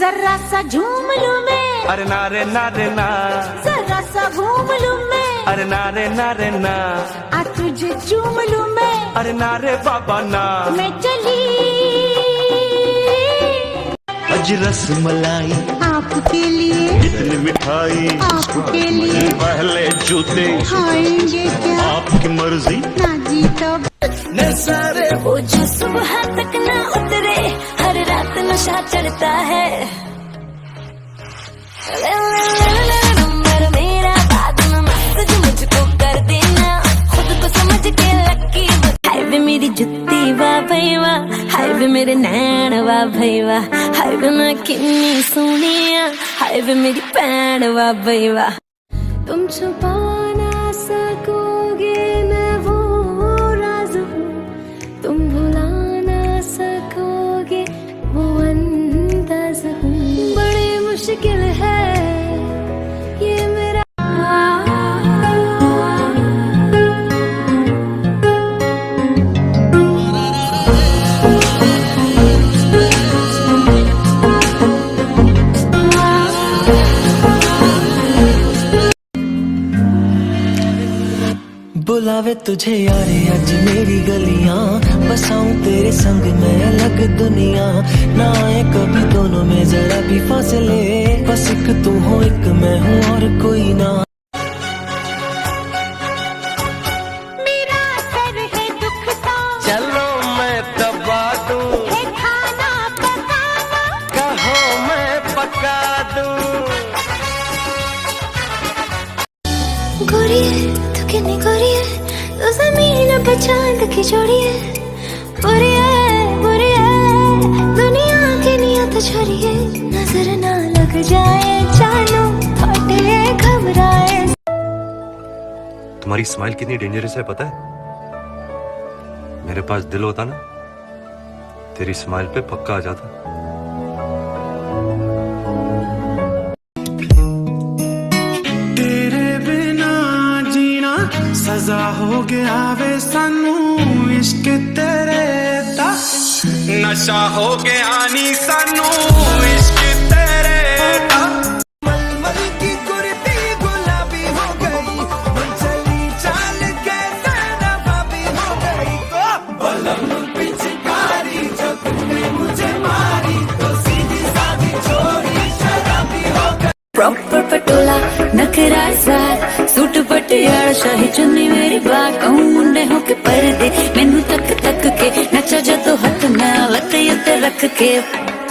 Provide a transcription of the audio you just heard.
जरा सा झूम लूं मैं, अरे नारे नारे ना, जरा सा घूम लूं मैं, अरे नारे नारे ना, आ तुझे चूम लूं मैं, अरे नारे बाबा ना। मैं चली अज रस मलाई आपके लिए, इतनी मिठाई आपके लिए, पहले जूते खाएंगे क्या आपकी मर्जी ना जी तब नजारे वो जो सुबह तक ना उतरे, हर रात नशा चढ़ता है। नंबर मेरा बाद में मस्त जो मुझको कर देना, खुद को समझ के लकी। हाय वे मेरी जुत्ती वाह भई वाह, हाय वे मेरे नैन वाह भई वाह, हाय वे मैं कितनी सोनिया, हाय वे मेरी भैन वाह भई वाह। तुम छुपा ना सकोगे मैं वो राज हूँ, तुम भुला ना सकोगे वो अंदाज हूँ। बड़ी मुश्किल है ये मेरा बुलावे तुझे यारे आज मेरी गलियां, बसाऊं तेरे संग मैं अलग दुनिया। ना आए कभी दोनों में जरा भी फासले, बस एक तू हो एक मैं हूँ और कोई ना। मेरा सर है दुखता, चलो मैं दबा दूं, है खाना पकाना, कहो मैं पका दूं। गोरी है तू कितनी गोरी है, तो जमीन पे चांद की जोड़ी है। बुरी है दुनिया की नियत छोरी है, नजर ना लग जाए जानू थोड़े घबराए। तुम्हारी स्माइल कितनी डेंजरस है पता है? मेरे पास दिल होता ना, तेरी स्माइल पे पक्का आ जाता। सजा हो गया वे सानू इश्क तेरे दा, नशा हो गया नी सानू इश्क तेरे दा। मलमल की कुर्ती गुलाबी हो गई, चली चाल के नवाबी हो गई। बलम पिचकारी जो तुमने मुझे मारी, तो सीधी सादी चोरी शराबी हो गई। प्रॉपर पटोला नखरा साथ, सूट पटियाला शाही चुन्नी मेरी बात। कहूँ मुंडे हो के पर्दे मैनू तक तक के, नचा जदों हथ मैं लत्ते उत्ते रख के।